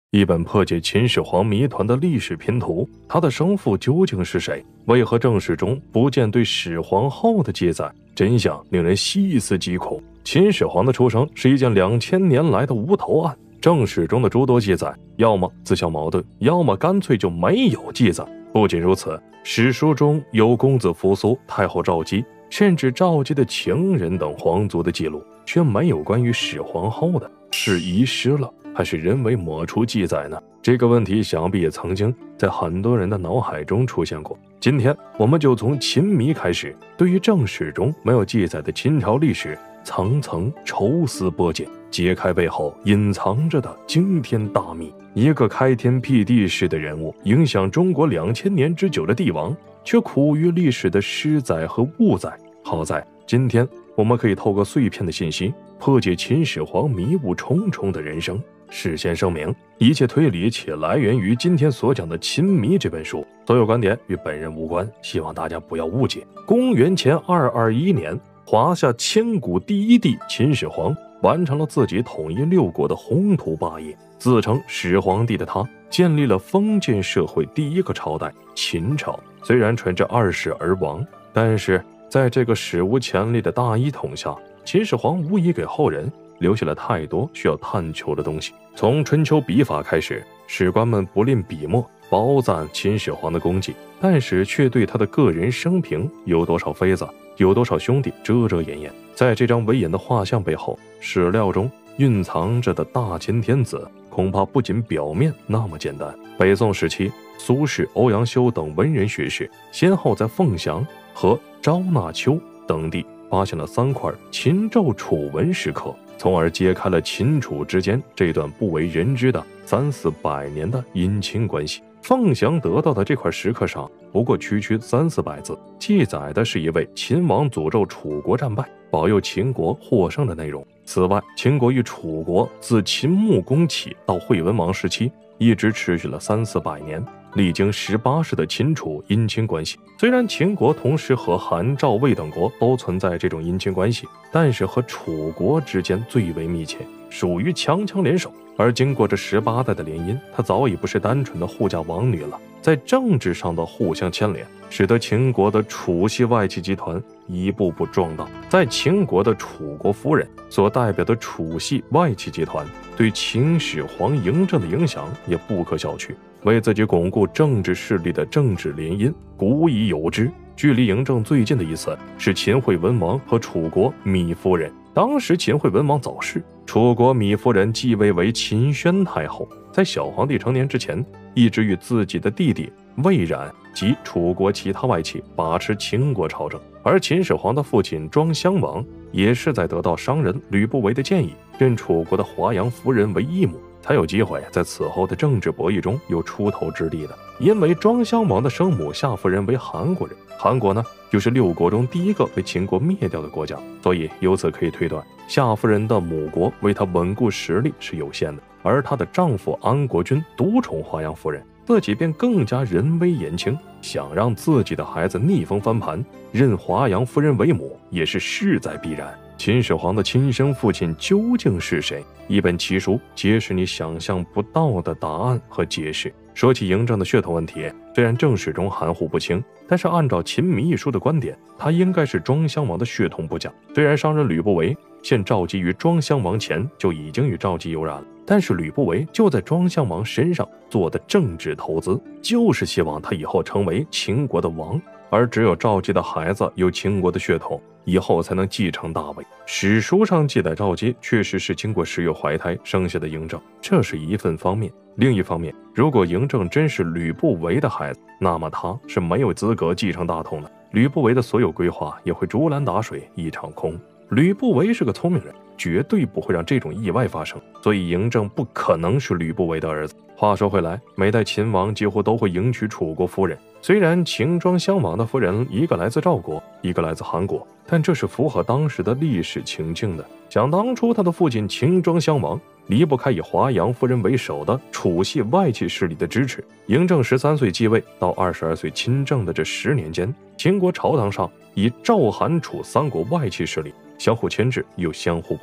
一本破解秦始皇谜团的历史拼图，他的生父究竟是谁？为何正史中不见对始皇后的记载？真相令人细思极恐。秦始皇的出生是一件2000年来的无头案，正史中的诸多记载，要么自相矛盾，要么干脆就没有记载。不仅如此，史书中有公子扶苏、太后赵姬，甚至赵姬的情人等皇族的记录，却没有关于始皇后的。是遗失了，还是人为抹除记载呢？这个问题想必也曾经在很多人的脑海中出现过。今天我们就从秦谜开始，对于正史中没有记载的秦朝历史层层抽丝剥茧，揭开背后隐藏着的惊天大秘。一个开天辟地式的人物，影响中国2000年之久的帝王，却苦于历史的失载和误载。好在今天我们可以透过碎片的信息，破解秦始皇迷雾重重的人生。事先声明，一切推理且来源于今天所讲的《秦谜》这本书，所有观点与本人无关，希望大家不要误解。公元前221年，华夏千古第一帝秦始皇完成了自己统一6国的宏图霸业。自称始皇帝的他，建立了封建社会第一个朝代秦朝。虽然传至2世而亡，但是在这个史无前例的大一统下，秦始皇无疑给后人留下了太多需要探求的东西。从春秋笔法开始，史官们不吝笔墨褒赞秦始皇的功绩，但是却对他的个人生平有多少妃子，有多少兄弟遮遮掩掩。在这张威严的画像背后，史料中蕴藏着的大秦天子恐怕不仅表面那么简单。北宋时期，苏轼、欧阳修等文人学士先后在凤翔和昭纳丘等地发现了3块秦纣楚文石刻，从而揭开了秦楚之间这段不为人知的300-400年的姻亲关系。凤翔得到的这块石刻上不过区300-400字，记载的是一位秦王诅咒楚国战败，保佑秦国获胜的内容。此外，秦国与楚国自秦穆公起到惠文王时期，一直持续了300-400年，历经18世的秦楚姻亲关系。虽然秦国同时和韩、赵、魏等国都存在这种姻亲关系，但是和楚国之间最为密切，属于强强联手。而经过这18代的联姻，它早已不是单纯的护驾王女了。在政治上的互相牵连，使得秦国的楚系外戚集团一步步壮大。在秦国的楚国夫人所代表的楚系外戚集团，对秦始皇嬴政的影响也不可小觑。为自己巩固政治势力的政治联姻古已有之。距离嬴政最近的一次是秦惠文王和楚国芈夫人。当时秦惠文王早逝，楚国芈夫人继位为秦宣太后。在小皇帝成年之前，一直与自己的弟弟魏冉及楚国其他外戚把持秦国朝政。而秦始皇的父亲庄襄王也是在得到商人吕不韦的建议，认楚国的华阳夫人为义母，才有机会在此后的政治博弈中有出头之地的。因为庄襄王的生母夏夫人为韩国人，韩国呢又是6国中第一个被秦国灭掉的国家，所以由此可以推断，夏夫人的母国为她稳固实力是有限的。而她的丈夫安国君独宠华阳夫人，自己便更加人微言轻，想让自己的孩子逆风翻盘，认华阳夫人为母也是势在必然。秦始皇的亲生父亲究竟是谁？一本奇书揭示你想象不到的答案和解释。说起嬴政的血统问题，虽然正史中含糊不清，但是按照《秦谜》一书的观点，他应该是庄襄王的血统不假。虽然商人吕不韦献赵姬于庄襄王前就已经与赵姬有染了，但是吕不韦就在庄襄王身上做的政治投资，就是希望他以后成为秦国的王，而只有赵姬的孩子有秦国的血统，以后才能继承大位。史书上记载赵姬确实是经过10月怀胎生下的嬴政，这是一份方面。另一方面，如果嬴政真是吕不韦的孩子，那么他是没有资格继承大统的，吕不韦的所有规划也会竹篮打水一场空。吕不韦是个聪明人，绝对不会让这种意外发生，所以嬴政不可能是吕不韦的儿子。话说回来，每代秦王几乎都会迎娶楚国夫人，虽然秦庄襄王的夫人一个来自赵国，一个来自韩国，但这是符合当时的历史情境的。想当初他的父亲秦庄襄王离不开以华阳夫人为首的楚系外戚势力的支持。嬴政13岁继位到22岁亲政的这10年间，秦国朝堂上以赵韩楚3国外戚势力相互牵制又相互博弈。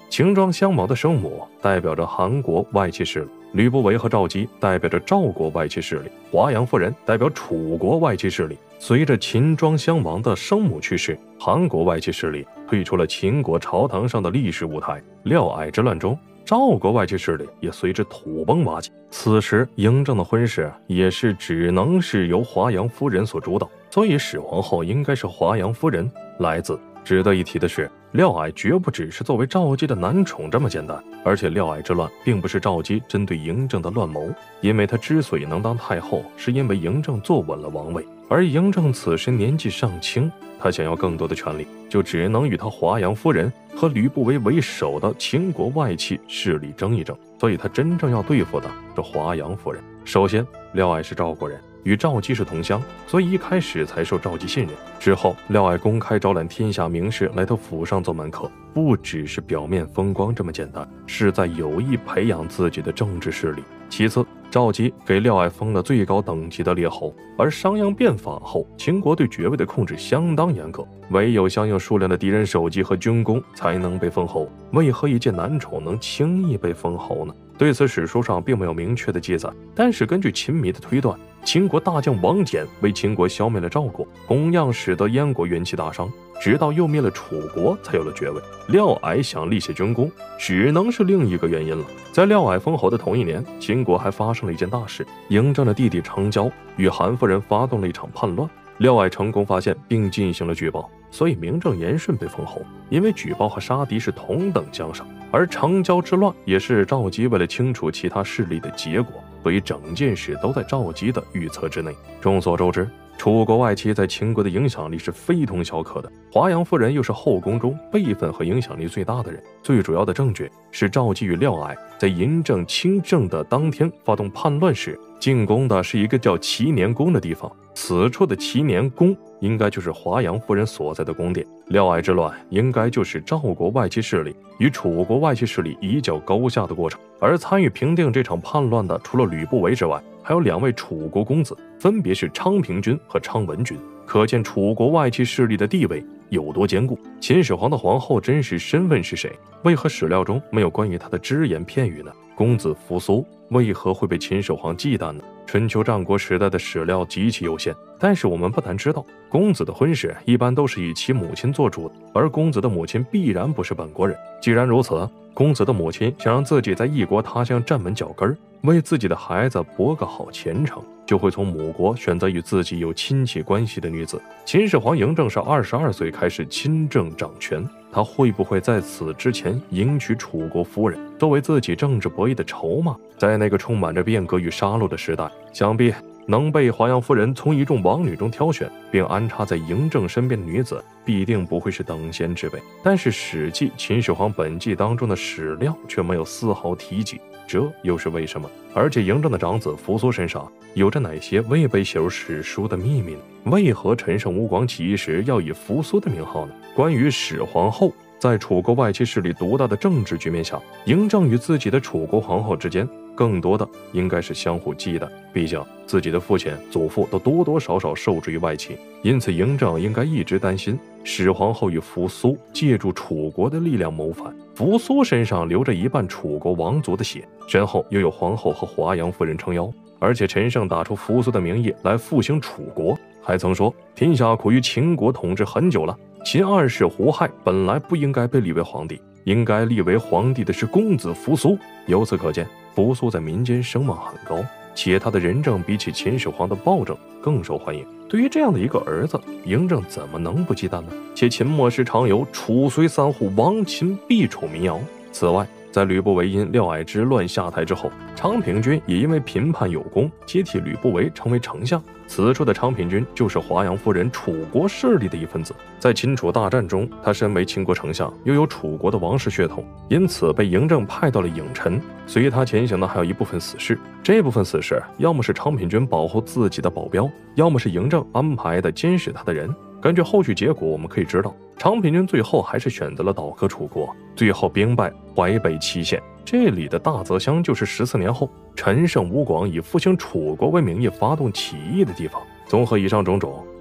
秦庄相茅的生母代表着韩国外戚势力，吕不韦和赵姬代表着赵国外戚势力，华阳夫人代表楚国外戚势力。随着秦庄襄王的生母去世，韩国外戚势力退出了秦国朝堂上的历史舞台。廖矮之乱中，赵国外戚势力也随之土崩瓦解。此时嬴政的婚事也是只能是由华阳夫人所主导，所以始皇后应该是华阳夫人来自。值得一提的是，廖矮绝不只是作为赵姬的男宠这么简单，而且廖矮之乱并不是赵姬针对嬴政的乱谋，因为他之所以能当太后，是因为嬴政坐稳了王位，而嬴政此时年纪尚轻，他想要更多的权力，就只能与他华阳夫人和吕不韦为首的秦国外戚势力争一争，所以他真正要对付的是华阳夫人。首先，廖矮是赵国人，与赵姬是同乡，所以一开始才受赵姬信任。之后，廖矮公开招揽天下名士来他府上做门客，不只是表面风光这么简单，是在有意培养自己的政治势力。其次，赵姬给廖矮封了最高等级的列侯，而商鞅变法后，秦国对爵位的控制相当严格，唯有相应数量的敌人首级和军功才能被封侯。为何一介男宠能轻易被封侯呢？对此史书上并没有明确的记载，但是根据秦迷的推断，秦国大将王翦为秦国消灭了赵国，同样使得燕国元气大伤，直到又灭了楚国才有了爵位。廖矮想立下军功，只能是另一个原因了。在廖矮封侯的同一年，秦国还发生了一件大事，嬴政的弟弟成交与韩夫人发动了一场叛乱，廖矮成功发现并进行了举报，所以名正言顺被封侯。因为举报和杀敌是同等奖赏，而成交之乱也是赵姬为了清除其他势力的结果，所以整件事都在赵姬的预测之内。众所周知，楚国外戚在秦国的影响力是非同小可的，华阳夫人又是后宫中辈分和影响力最大的人。最主要的证据是赵姬与廖矮在嬴政亲政的当天发动叛乱时，进攻的是一个叫齐年宫的地方，此处的齐年宫应该就是华阳夫人所在的宫殿。廖矮之乱应该就是赵国外戚势力与楚国外戚势力一较高下的过程，而参与平定这场叛乱的除了吕不韦之外，还有2位楚国公子，分别是昌平君和昌文君，可见楚国外戚势力的地位有多坚固。秦始皇的皇后真实身份是谁？为何史料中没有关于她的只言片语呢？公子扶苏为何会被秦始皇忌惮呢？春秋战国时代的史料极其有限，但是我们不难知道，公子的婚事一般都是以其母亲做主的，而公子的母亲必然不是本国人。既然如此，公子的母亲想让自己在异国他乡站稳脚跟，为自己的孩子博个好前程，就会从母国选择与自己有亲戚关系的女子。秦始皇嬴政是22岁开始亲政掌权，他会不会在此之前迎娶楚国夫人，作为自己政治博弈的筹码？在那个充满着变革与杀戮的时代，想必能被华阳夫人从一众王女中挑选并安插在嬴政身边的女子，必定不会是等闲之辈。但是《史记·秦始皇本纪》当中的史料却没有丝毫提及，这又是为什么？而且嬴政的长子扶苏身上有着哪些未被写入史书的秘密呢？为何陈胜吴广起义时要以扶苏的名号呢？关于始皇后，在楚国外戚势力独大的政治局面下，嬴政与自己的楚国皇后之间更多的应该是相互忌惮，毕竟自己的父亲祖父都多多少少受制于外戚，因此嬴政应该一直担心始皇后与扶苏借助楚国的力量谋反。扶苏身上流着一半楚国王族的血，身后又有皇后和华阳夫人撑腰，而且陈胜打出扶苏的名义来复兴楚国，还曾说天下苦于秦国统治很久了，秦二世胡亥本来不应该被立为皇帝，应该立为皇帝的是公子扶苏。由此可见，扶苏在民间声望很高，且他的仁政比起秦始皇的暴政更受欢迎。对于这样的一个儿子，嬴政怎么能不忌惮呢？且秦末时常有楚虽三户，亡秦必楚民谣。此外，在吕不韦因廖矮之乱下台之后，昌平君也因为平叛有功，接替吕不韦成为丞相。此处的昌平君就是华阳夫人楚国势力的一分子。在秦楚大战中，他身为秦国丞相，又有楚国的王室血统，因此被嬴政派到了郢陈。随他前行的还有一部分死士，这部分死士要么是昌平君保护自己的保镖，要么是嬴政安排的监视他的人。根据后续结果，我们可以知道，昌平君最后还是选择了倒戈楚国，最后兵败淮北祁县。这里的大泽乡就是14年后陈胜吴广以复兴楚国为名义发动起义的地方。综合以上种种，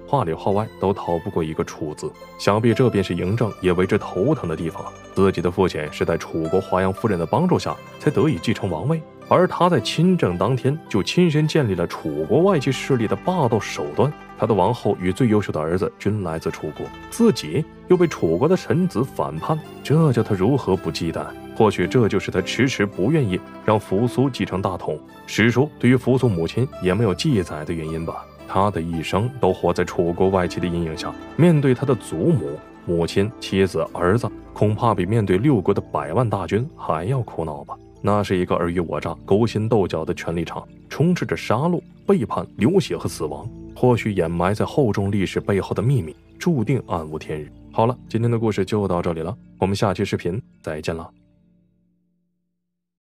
话里话外都逃不过一个楚字。想必这便是嬴政也为之头疼的地方。自己的父亲是在楚国华阳夫人的帮助下才得以继承王位，而他在亲政当天就亲身建立了楚国外戚势力的霸道手段。他的王后与最优秀的儿子均来自楚国，自己又被楚国的臣子反叛，这叫他如何不忌惮？或许这就是他迟迟不愿意让扶苏继承大统。史书对于扶苏母亲也没有记载的原因吧。他的一生都活在楚国外戚的阴影下，面对他的祖母、母亲、妻子、儿子，恐怕比面对6国的100万大军还要苦恼吧。那是一个尔虞我诈、勾心斗角的权力场，充斥着杀戮、背叛、流血和死亡。或许掩埋在厚重历史背后的秘密，注定暗无天日。好了，今天的故事就到这里了，我们下期视频再见了。